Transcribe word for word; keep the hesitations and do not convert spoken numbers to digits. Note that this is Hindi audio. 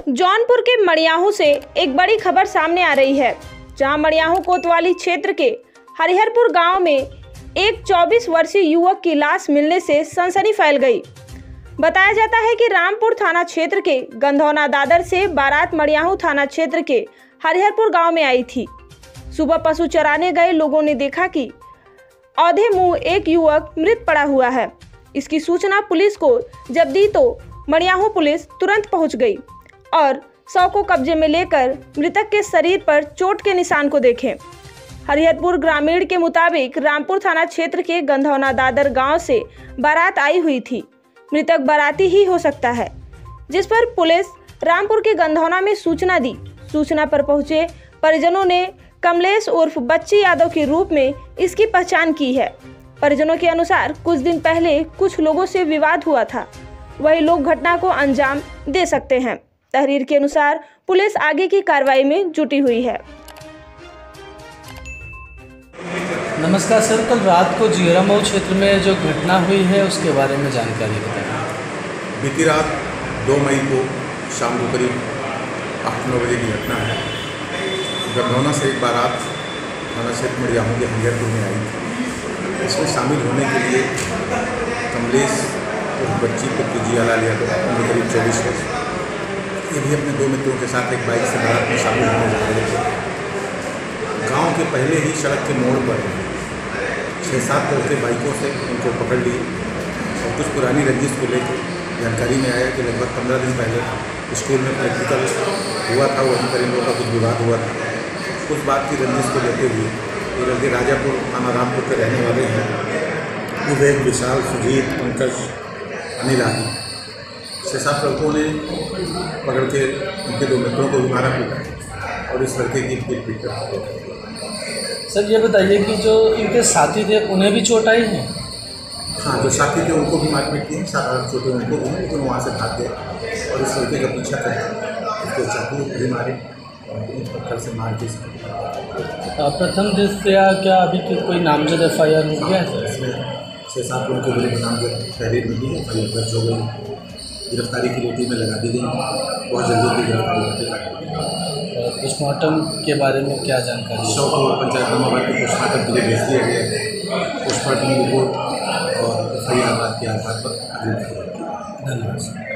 जौनपुर के मड़ियाहू से एक बड़ी खबर सामने आ रही है, जहां मड़ियाहू कोतवाली क्षेत्र के हरिहरपुर गांव में एक चौबीस वर्षीय युवक की लाश मिलने से सनसनी फैल गई। बताया जाता है कि रामपुर थाना क्षेत्र के गंधौना दादर से बारात मड़ियाहू थाना क्षेत्र के हरिहरपुर गांव में आई थी। सुबह पशु चराने गए लोगों ने देखा कि औंधे मुंह एक युवक मृत पड़ा हुआ है। इसकी सूचना पुलिस को जब दी तो मड़ियाहू पुलिस तुरंत पहुंच गई और शव को कब्जे में लेकर मृतक के शरीर पर चोट के निशान को देखे। हरिहरपुर ग्रामीण के मुताबिक रामपुर थाना क्षेत्र के गंधौना दादर गांव से बारात आई हुई थी। मृतक बाराती ही हो सकता है, जिस पर पुलिस रामपुर के गंधौना में सूचना दी। सूचना पर पहुंचे परिजनों ने कमलेश उर्फ बच्ची यादव के रूप में इसकी पहचान की है। परिजनों के अनुसार कुछ दिन पहले कुछ लोगों से विवाद हुआ था, वही लोग घटना को अंजाम दे सकते हैं। तहरीर के अनुसार पुलिस आगे की कार्रवाई में जुटी हुई है। नमस्कार सर, कल रात को जीरामऊ क्षेत्र में जो घटना हुई है उसके बारे में जानकारी बताएं। बीती रात दो मई को शाम को करीब आठ नौ बजे की घटना है। गंधौना से एक बारात थाना क्षेत्र मड़ियाहू के हरिहरपुर में आई थी। इसमें शामिल होने के लिए कमलेश और बच्ची को जियालाल यादव उम्र करीब चौबीस वर्ष, ये भी अपने दो मित्रों के साथ एक बाइक से बारात में शामिल होने जा रहे थे। गांव के पहले ही सड़क के मोड़ पर छः सात लड़के बाइकों से उनको पकड़ लिए और कुछ पुरानी रंजिश को लेकर जानकारी में आया कि लगभग पंद्रह दिन पहले स्कूल में प्रैक्टिकल हुआ था, वहीं पर इन लोगों का कुछ विवाद हुआ था। उस बात की रंजिश को लेते हुए ये लड़के राजापुर थाना रामपुर के रहने वाले हैं। विवेक, विशाल, सुजीत, पंकज, अनिल आदि छः सात लड़कों ने पकड़ के उनके दो मित्रों को भी मारा पीटा और इस लड़के की पीट पीट कर। सर ये बताइए कि जो इनके साथी थे उन्हें भी चोट आई है? हाँ, जो साथी थे उनको भी मारपीट की, सात आठ चोटें उनको भी, लेकिन वहाँ से भाग गए और इस लड़के का पीछा करके उसको चाकू भी मारे और ईंट पत्थर से मार के। प्रथम दृष्टया क्या अभी तक कोई नामजद एफ आई आर हो गया है? इसमें छः सात लोगों को बड़े नामजद तहरीर मिली है, एफ आई आर दर्ज हो गई, गिरफ्तारी की ड्यूटी में लगा दी गई। बहुत जल्दी की गिरफ्तारी। पोस्टमार्टम के बारे में क्या जानकारी? शव को पंचायत नामाबाद के पोस्टमार्टम के लिए भेज दिया गया है। पोस्टमार्टम रिपोर्ट और एफ आई आर के आधार पर। धन्यवाद।